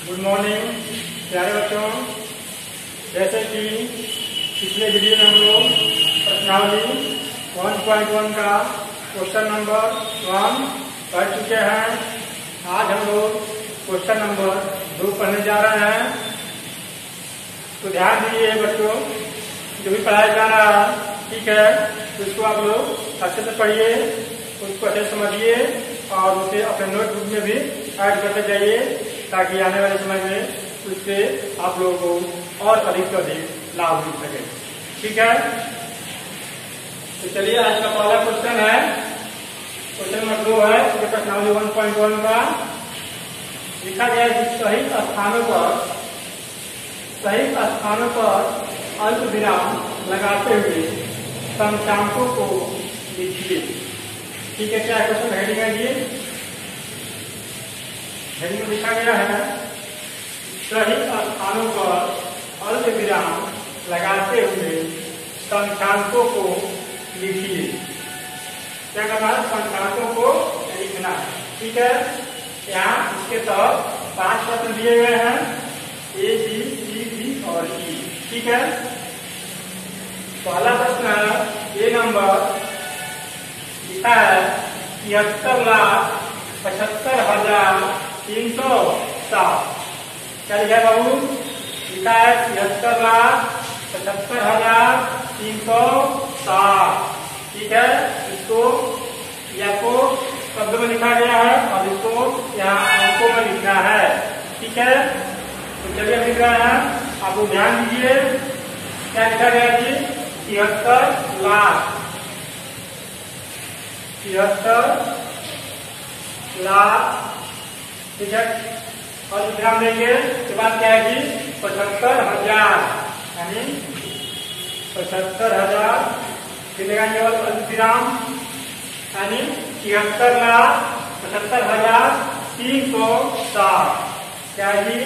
Good morning प्यारे बच्चों। जैसे कि पिछले वीडियो में हम लोग प्रश्नावली 1.1 का क्वेश्चन नंबर 1 पढ़ चुके हैं। आज हम लोग क्वेश्चन नंबर 2 पढ़ने जा रहे हैं। तो ध्यान दीजिए बच्चों, जो भी पढ़ाया जा रहा है ठीक है, तो इसको आप लोग अच्छे से पढ़िए, उसको अच्छे से समझिए और उसे अपने नोटबुक में भी ऐड करते जाइए, ताकि आने वाले समय में उससे आप लोगों को और अधिक से अधिक लाभ मिल सके। ठीक है, तो चलिए आज का पहला क्वेश्चन है, क्वेश्चन नंबर 2 है प्रश्नावली 1.1 का। लिखा गया है कि सही स्थानों पर अल्प विराम लगाते हुए संख्यांकों को लिखिए। ठीक है, क्या क्वेश्चन हेडिंग है ये? हेडिंग में लिखा गया है सही स्थानों पर अल्प विराम लगाते हुए संख्यांकों को लिखिए। क्या करना है? संख्यांकों को लिखना है। ठीक है, यहाँ इसके तहत 5 प्रश्न दिए गए हैं, A, B, C, D और E। ठीक है, पहला प्रश्न है ए नंबर, लिखा है 73,75,307। क्या लिखा है बाबू? लिखा है 73,75,307। ठीक है, इसको या को शब्द में लिखा गया है और इसको यहाँ अंकों में लिखना है। ठीक है, तो चलिए लिख रहे हैं, आप लोग ध्यान दीजिए। क्या लिखा गया जी? 73 लाख 73 लाख। ठीक है, और विराम देंगे, उसके बाद क्या है जी? 75,000, यानी 75,000। फिर लगाएंगे विराम, यानी 73,75,307। क्या जी?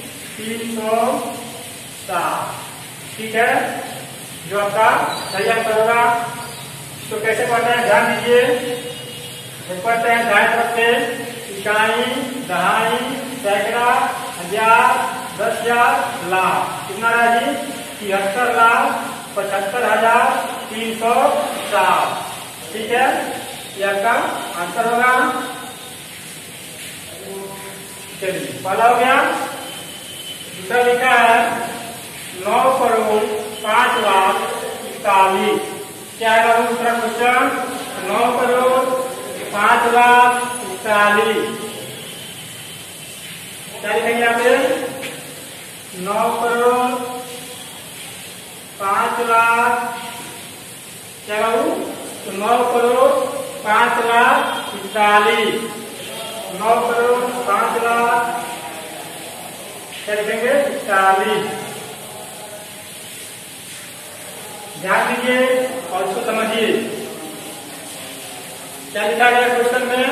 307। ठीक है, जो आपका सही आंसर होगा। तो कैसे पढ़ते हैं ध्यान दीजिए। पढ़ते हैं दाएं तरफ से इकाई, दहाई, सैकड़ा, हजार, 10,000, लाख। कितना रहा जी? 73,75,307। ठीक है, ये आपका आंसर होगा। चलिए, पहला हो गया। दूसरा लिखा है 9,05,41,41। क्या है बाबू दूसरा क्वेश्चन? 9,05,41,41। क्या लिखेंगे यहाँ पे? 9,05,00,000। क्या बाबू? तो 9,05,41,41। 9,05,00,000 क्या लिखेंगे? 40। ध्यान दीजिए और इसको समझिए। क्या लिखा गया क्वेश्चन में?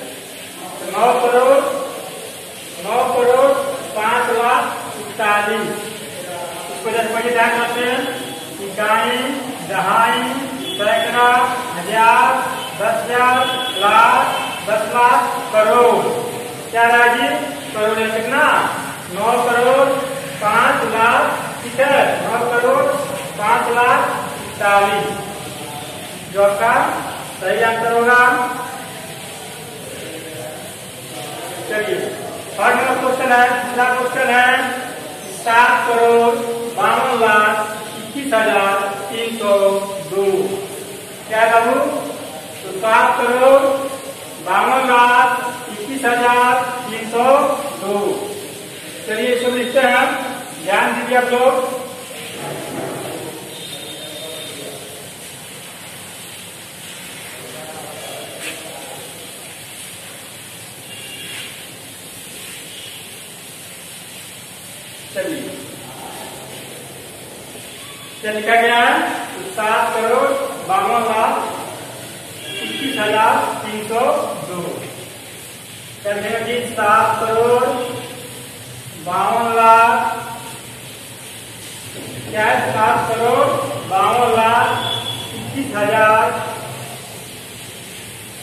9,05,41,41। इसको जैसे पढ़िए, ध्यान करते हैं। इकाई, दहाई, सैकड़ा, हजार, 10,000, लाख, 10 लाख, करोड़। क्या रहा जी? करोड़ है कितना? 9,05,00,000। ठीक है, 9,05,41,41, जो आपका सही आंसर होगा। चलिए, थर्ड नंबर क्वेश्चन है, दूसरा क्वेश्चन है 7,52,21,302। क्या है बाबू? तो 7,52,21,302। चलिए इसको लिखते हैं, ध्यान दीजिए आप लोग। चलिए, क्या लिखा गया है? 7,52,21,302। क्या लिखेगा जी? 7,52,00,000। क्या है? 7,52,21,000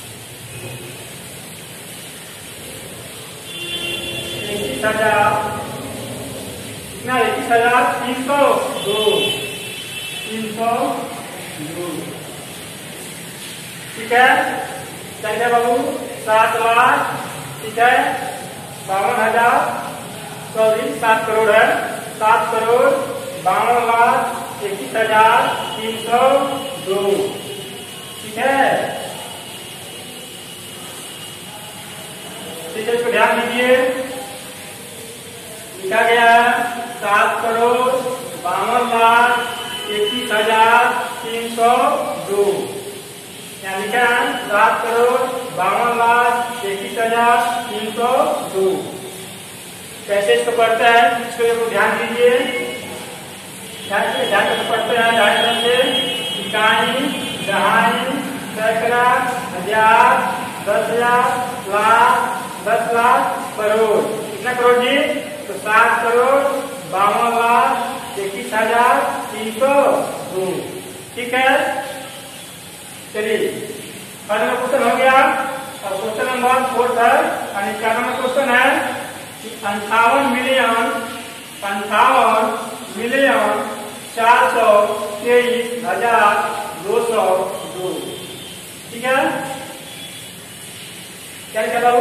21,000 कितना 21,302 302। ठीक है, क्या बाबू 7 लाख, ठीक है 52,000, सॉरी 7 करोड़ है, 7 करोड़ 52,21,302। ठीक है, ठीक है, इसको ध्यान दीजिए। लिखा गया है 7 करोड़ 52,21,302। यहाँ लिखा है 7 करोड़ 52,21,302। कैसे इसको पढ़ते हैं, इसको ध्यान दीजिए, ध्यान से पढ़ते हैं। ध्यान से इकाई, दहाई, सैकड़ा, हजार, 10,000, लाख, 10 लाख, करोड़। कितना करोड़ जी? तो 7 करोड़ 52,21,302। ठीक है, चलिए पहले क्वेश्चन हो गया। और क्वेश्चन नंबर 4 है, यानी 4 नंबर क्वेश्चन है कि 58,423,202। ठीक है, क्या लिखा बाबू?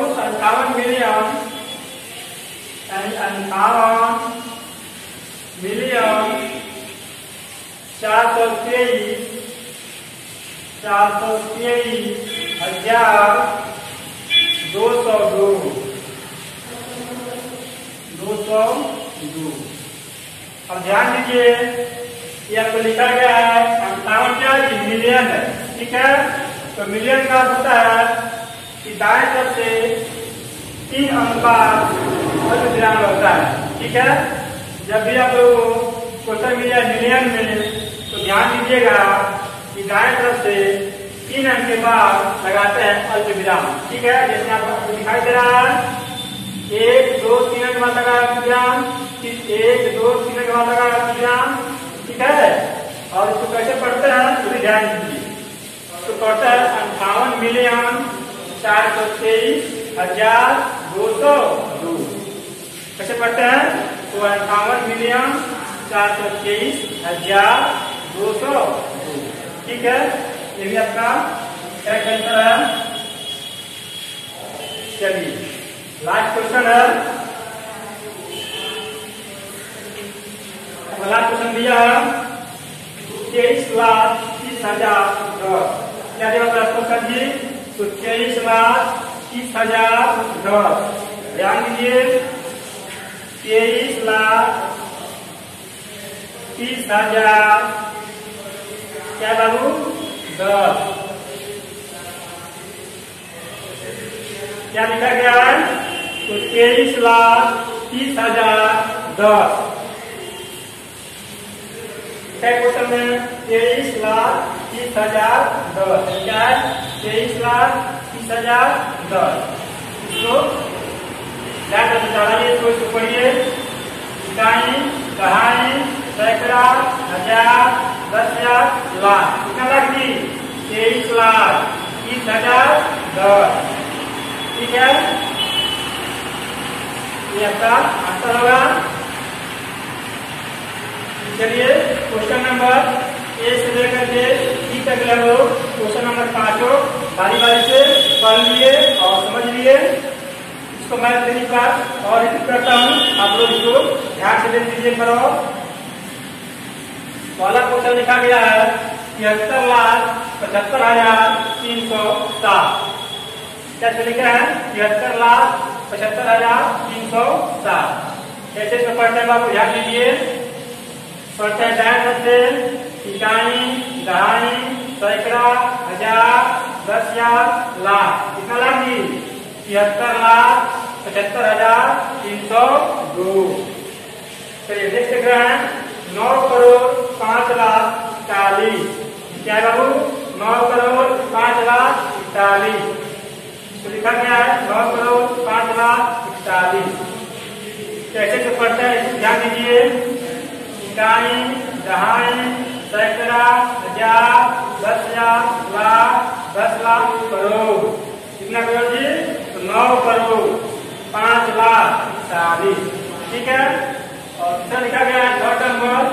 58,423,202। अब ध्यान दीजिए, ये आपको लिखा गया है 58 क्या मिलियन है। ठीक है, तो मिलियन का होता है कि दाएं तरफ से 3 अंक का विराम होता है। ठीक है, जब भी आप लोग क्वेश्चन मिल जाए मिलियन में, तो ध्यान दीजिएगा कि दाएं तरफ से 3 अंक के बाद लगाते हैं अल्प विराम। ठीक है, जैसे आपको दिखाई दे रहा है 1, 2, 3 अंक बाद लगा विराम, फिर 1, 2, 3 अंक बाद लगा विराम। ठीक है, और इसको कैसे पढ़ते हैं तो ध्यान दीजिए। तो पढ़ते हैं 58,423,202। कैसे पढ़ते हैं? तो 58,423,202। ठीक है, ये भी आपका करेक्ट आंसर है। चलिए लास्ट क्वेश्चन है, अगला क्वेश्चन दिया है 23,30,010। क्या दिया क्वेश्चन जी? तो 23,30,010। ध्यान दीजिए, 23,30,000 क्या बाबू 10। क्या लिखा गया है? तो 23,30,010। क्या क्वेश्चन में 23,30,010 क्या है? 23,30,010। इसको क्या करते चढ़ाइए, इसको पढ़िए। इकाई, दहाई, सैकड़ा, हजार, 10,000, लाख। कितना लाख जी? 23,30,010। ठीक है, ये आपका आंसर होगा। चलिए क्वेश्चन नंबर ए से लेकर के ई तक हम लोग क्वेश्चन नंबर 5 बारी बारी से पढ़ लिए और समझ लिए। इसको मैं एक बार और रिपीट करता हूँ, आप लोग इसको ध्यान से देख लीजिए। करो, पहला क्वेश्चन लिखा गया है 73,75,307। कैसे लिखा है? 73,75,307। कैसे इसको पढ़ते हैं बाबू? ध्यान दीजिए। पढ़ते हैं दाएं तरफ से इकाई, दहाई, सैकड़ा, हजार, 10,000, लाख। कितना लाख जी? 73,75,302। चलिए देख रहे हैं 9 करोड़ 5,40,000। क्या है बाबू? 9 करोड़ 5,40,000। तो लिखा गया है 9 करोड़ 5,40,000। कैसे तो पढ़ते हैं, ध्यान दीजिए। इकाई, दहाई, सैकड़ा, हजार, 10,000, लाख, 10 लाख, करोड़। कितना करोड़ जी? तो 9 करोड़ 5,40,000। ठीक है, और तीसरा लिखा गया है थर्ड नंबर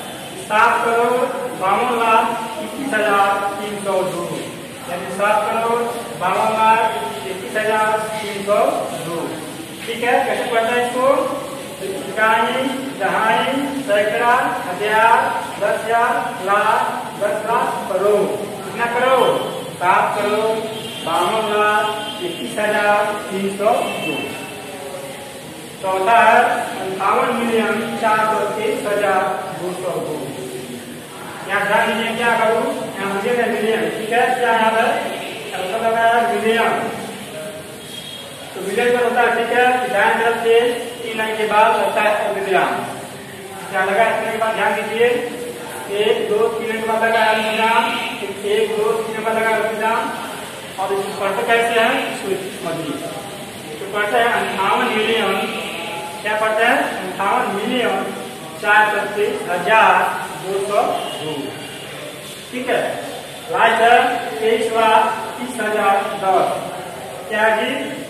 7,52,21,302 यानी 7,52,21,302। ठीक है, कैसे पढ़ना है इसको? इकाई, दहाई, सैकड़ा, हजार, 10,000, लाख, 10 लाख, करोड़। कितना करोड़? 7,52,21,302। चौथा है 58,423,202। यहाँ ध्यान दीजिए, क्या करूँ? यहाँ मुझे मिलियन, ठीक है, क्या यहाँ है मिलियन। तो मिलियन पर होता है, ठीक है, दाएं तरफ से 3 लाइन के बाद होता है विराम। क्या लगा इतने के बाद ध्यान दीजिए, 1, 2, 3 के बाद लगा विराम, 1, 2, 3 के बाद लगा विराम। और इसको पढ़ते कैसे है समझिए। तो पढ़ते हैं 58,000,000, क्या पढ़ते हैं? 58,433,202। ठीक है, लास्ट है 23,30,010। क्या जी?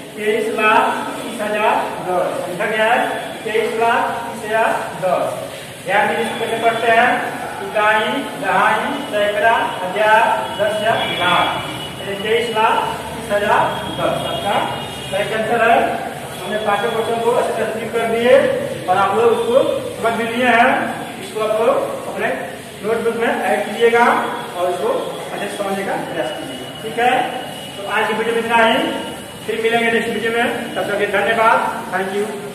23,30,010 लिखा गया है, 23,30,010। ध्यान दीजिए, कैसे पढ़ते हैं? इकाई, दहाई, सैकड़ा, हजार, 10,000, लाख, 23,30,010। आपका राइट आंसर है। हमने पांचों क्वेश्चन को अच्छे से स्लिप कर दिए और आप लोग उसको समझ भी लिए हैं। इसको आप लोग अपने नोटबुक में ऐड कीजिएगा और इसको अच्छे से समझने का प्रयास कीजिएगा। ठीक है, तो आज की वीडियो में इतना ही, फिर मिलेंगे नेक्स्ट वीडियो में। तब तक के धन्यवाद, थैंक यू।